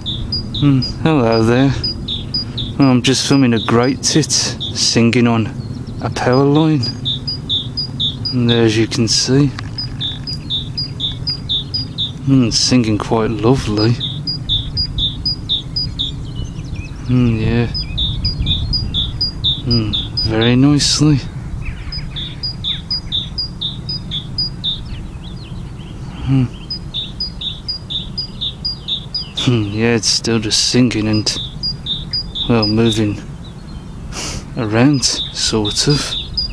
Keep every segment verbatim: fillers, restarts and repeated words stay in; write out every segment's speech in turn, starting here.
Hmm, hello there. Well, I'm just filming a great tit singing on a power line. And there, as you can see, hmm, singing quite lovely. Hmm, yeah. Hmm, very nicely. Hmm. Hmm, yeah, it's still just singing and, well, moving around, sort of.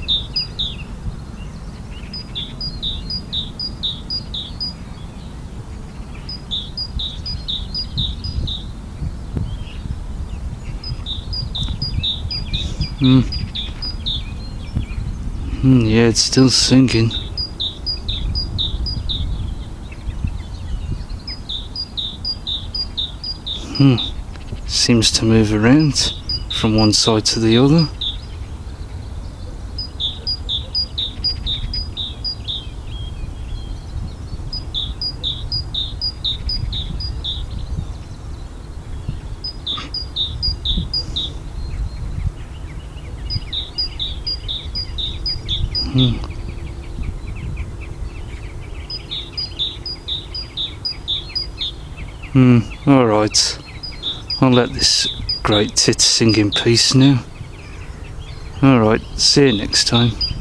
Hmm. Hmm, yeah, it's still singing. Hmm. Seems to move around from one side to the other. Hmm. Hmm. Alright. I'll let this great tit sing in peace now. Alright, see you next time.